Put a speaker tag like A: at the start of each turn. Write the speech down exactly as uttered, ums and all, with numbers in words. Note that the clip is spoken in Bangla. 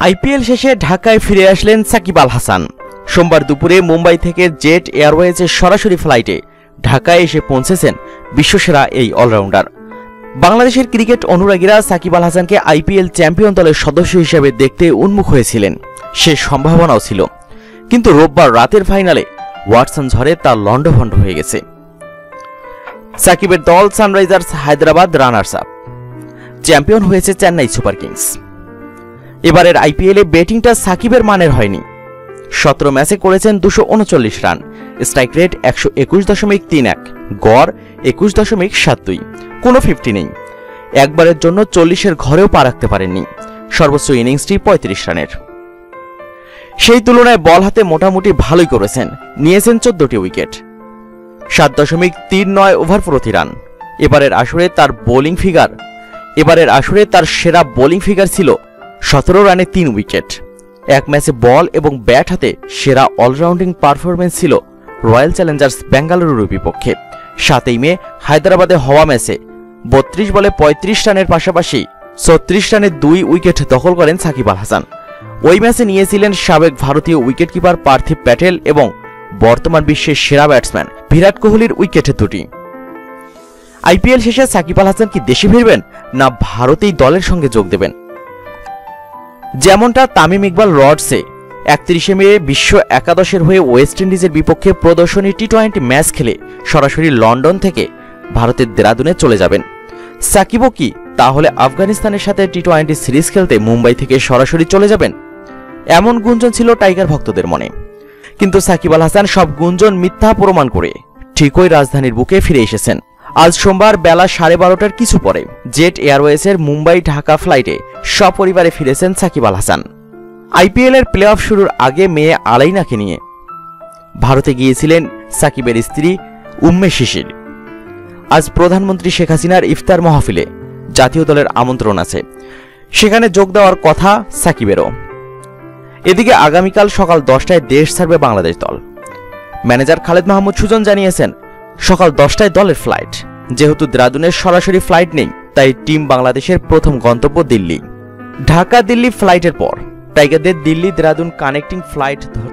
A: আইপিএল শেষে ঢাকায় ফিরে আসলেন সাকিব আল হাসান। সোমবার দুপুরে মুম্বাই থেকে জেট এয়ারওয়েজের সরাসরি ফ্লাইটে ঢাকায় এসে পৌঁছেছেন বিশ্বসেরা এই অলরাউন্ডার। বাংলাদেশের ক্রিকেট অনুরাগীরা সাকিব আল হাসানকে আইপিএল চ্যাম্পিয়ন দলের সদস্য হিসেবে দেখতে উন্মুখ হয়েছিলেন, সে সম্ভাবনাও ছিল। কিন্তু রোববার রাতের ফাইনালে ওয়াটসন ঝড়ে তা লন্ডভন্ড হয়ে গেছে। সাকিবের দল Sunrisers Hyderabad runners up, champion হয়েছে চেন্নাই সুপার কিংস। এবারের আইপিএলে ব্যাটিংটা সাকিবের মানের হয়নি। সতেরো ম্যাচে করেছেন দুশো উনচল্লিশ রান, স্ট্রাইক রেট একশো একুশ দশমিক তিন এক, গড় একুশ দশমিক সাত দুই, কোনো ফিফটি নেই। একবারের জন্য চল্লিশের ঘরেও পা রাখতে পারেননি। সর্বোচ্চ ইনিংসটি পঁয়ত্রিশ রানের। সেই তুলনায় বল হাতে মোটামুটি ভালোই করেছেন, নিয়েছেন চোদ্দটি উইকেট, সাত দশমিক তিন নয় ওভার প্রতি রান। এবারের আসরে তার বোলিং ফিগার এবারের আসরে তার সেরা বোলিং ফিগার ছিল সতেরো রানে তিন উইকেট। এক ম্যাচে বল এবং ব্যাট হাতে সেরা অলরাউন্ডিং পারফরমেন্স ছিল রয়্যাল চ্যালেঞ্জার্স বেঙ্গালুরুর বিপক্ষে সাতই মে হায়দ্রাবাদে হওয়া ম্যাচে বত্রিশ বলে পঁয়ত্রিশ রানের পাশাপাশি ছত্রিশ রানে দুই উইকেট দখল করেন সাকিব আল হাসান। ওই ম্যাচে নিয়েছিলেন সাবেক ভারতীয় উইকেটকিপার পার্থিব প্যাটেল এবং বর্তমান বিশ্বের সেরা ব্যাটসম্যান বিরাট কোহলির উইকেটে দুটি। আইপিএল শেষে সাকিব আল হাসান কি দেশে ফিরবেন, না ভারতেই দলের সঙ্গে যোগ দেবেন? যেমনটা তামিম ইকবাল লর্ডসে একত্রিশে মে বিশ্ব একাদশের হয়ে ওয়েস্ট ইন্ডিজের বিপক্ষে প্রদর্শনী টি টোয়েন্টি ম্যাচ খেলে সরাসরি লন্ডন থেকে ভারতের দেরাদুনে চলে যাবেন, সাকিবও কি তাহলে আফগানিস্তানের সাথে টি টোয়েন্টি সিরিজ খেলতে মুম্বাই থেকে সরাসরি চলে যাবেন? এমন গুঞ্জন ছিল টাইগার ভক্তদের মনে। কিন্তু সাকিব আল হাসান সব গুঞ্জন মিথ্যা প্রমাণ করে ঠিকই রাজধানীর বুকে ফিরে এসেছেন। আজ সোমবার বেলা সাড়ে বারোটার কিছু পরে জেট এয়ারওয়েজের মুম্বাই ঢাকা ফ্লাইটে সপরিবারে ফিরেছেন সাকিব আল হাসান। আইপিএল এর প্লে অফ শুরুর আগে মেয়ে আলাইনাকে নিয়ে ভারতে গিয়েছিলেন সাকিবের স্ত্রী উম্মে শিশির। আজ প্রধানমন্ত্রী শেখ হাসিনার ইফতার মাহফিলে জাতীয় দলের আমন্ত্রণ আছে, সেখানে যোগ দেওয়ার কথা সাকিবেরও। এদিকে আগামীকাল সকাল দশটায় দেশ ছাড়বে বাংলাদেশ দল। ম্যানেজার খালেদ মাহমুদ সুজন জানিয়েছেন সকাল দশটায় দলের ফ্লাইট। যেহেতু দেরাদুনের সরাসরি ফ্লাইট নেই, তাই টিম বাংলাদেশের প্রথম গন্তব্য দিল্লি। ঢাকা দিল্লি ফ্লাইটের পর টাইগারদের দিল্লি দেরাদুন কানেক্টিং ফ্লাইট ধরতে